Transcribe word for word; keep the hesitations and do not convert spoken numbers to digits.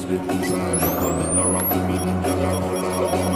with design. Coming around the rhythm, girl, I hold on.